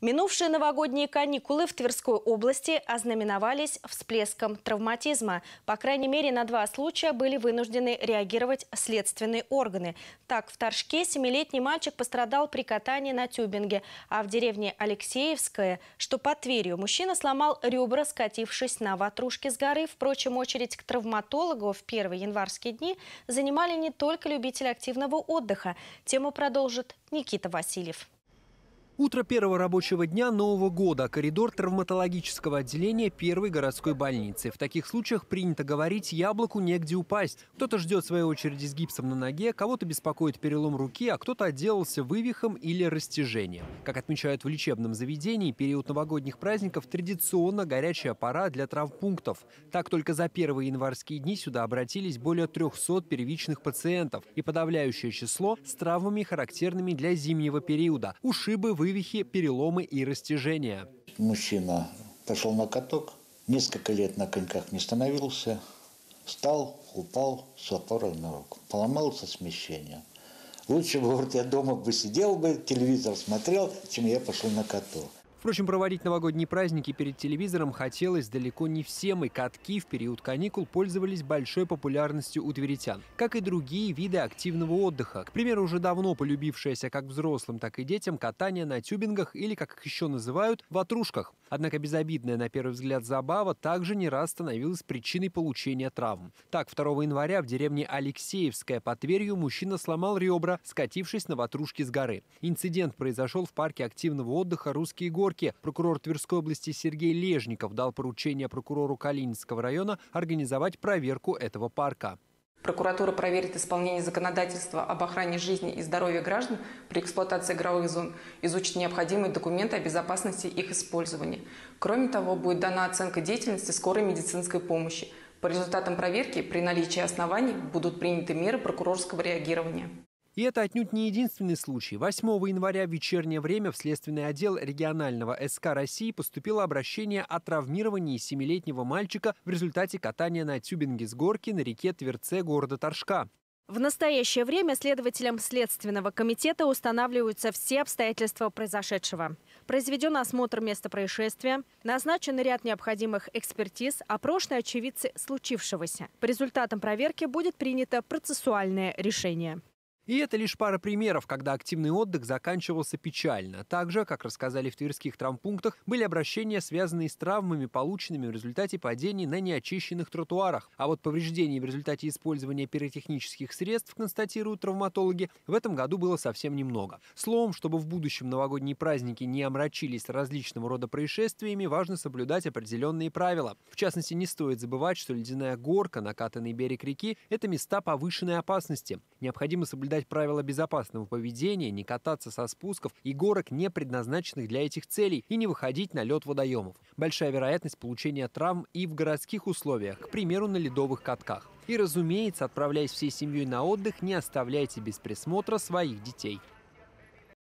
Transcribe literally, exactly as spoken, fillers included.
Минувшие новогодние каникулы в Тверской области ознаменовались всплеском травматизма. По крайней мере, на два случая были вынуждены реагировать следственные органы. Так, в Торжке семилетний мальчик пострадал при катании на тюбинге, а в деревне Алексеевское, что под Тверью, мужчина сломал ребра, скатившись на ватрушке с горы. Впрочем, очередь к травматологу в первые январские дни занимали не только любители активного отдыха. Тему продолжит Никита Васильев. Утро первого рабочего дня Нового года. Коридор травматологического отделения первой городской больницы. В таких случаях принято говорить: яблоку негде упасть. Кто-то ждет своей очереди с гипсом на ноге, кого-то беспокоит перелом руки, а кто-то отделался вывихом или растяжением. Как отмечают в лечебном заведении, период новогодних праздников традиционно горячая пора для травмпунктов. Так, только за первые январские дни сюда обратились более трёхсот первичных пациентов. И подавляющее число с травмами, характерными для зимнего периода. Ушибы, вывихи, переломы и растяжения. Мужчина пошел на каток, несколько лет на коньках не становился, встал, упал с опорой на руку, поломался смещение. Лучше бы, говорит, я дома бы сидел бы, телевизор смотрел, чем я пошел на каток. Впрочем, проводить новогодние праздники перед телевизором хотелось далеко не всем, и катки в период каникул пользовались большой популярностью у тверитян, как и другие виды активного отдыха. К примеру, уже давно полюбившееся как взрослым, так и детям катание на тюбингах или, как их еще называют, ватрушках. Однако безобидная на первый взгляд забава также не раз становилась причиной получения травм. Так, второго января в деревне Алексеевское под Тверью мужчина сломал ребра, скатившись на ватрушке с горы. Инцидент произошел в парке активного отдыха «Русские горки». Прокурор Тверской области Сергей Лежников дал поручение прокурору Калининского района организовать проверку этого парка. Прокуратура проверит исполнение законодательства об охране жизни и здоровья граждан при эксплуатации игровых зон, изучит необходимые документы о безопасности их использования. Кроме того, будет дана оценка деятельности скорой медицинской помощи. По результатам проверки при наличии оснований будут приняты меры прокурорского реагирования. И это отнюдь не единственный случай. восьмого января в вечернее время в следственный отдел регионального эс ка России поступило обращение о травмировании семилетнего мальчика в результате катания на тюбинге с горки на реке Тверце города Торжка. В настоящее время следователям Следственного комитета устанавливаются все обстоятельства произошедшего. Произведен осмотр места происшествия, назначен ряд необходимых экспертиз, опрошены очевидцы случившегося. По результатам проверки будет принято процессуальное решение. И это лишь пара примеров, когда активный отдых заканчивался печально. Также, как рассказали в тверских травмпунктах, были обращения, связанные с травмами, полученными в результате падений на неочищенных тротуарах. А вот повреждений в результате использования пиротехнических средств, констатируют травматологи, в этом году было совсем немного. Словом, чтобы в будущем новогодние праздники не омрачились различного рода происшествиями, важно соблюдать определенные правила. В частности, не стоит забывать, что ледяная горка, накатанный берег реки – это места повышенной опасности. Необходимо соблюдать правила безопасного поведения, не кататься со спусков и горок, не предназначенных для этих целей, и не выходить на лед водоемов. Большая вероятность получения травм и в городских условиях, к примеру, на ледовых катках. И, разумеется, отправляясь всей семьей на отдых, не оставляйте без присмотра своих детей.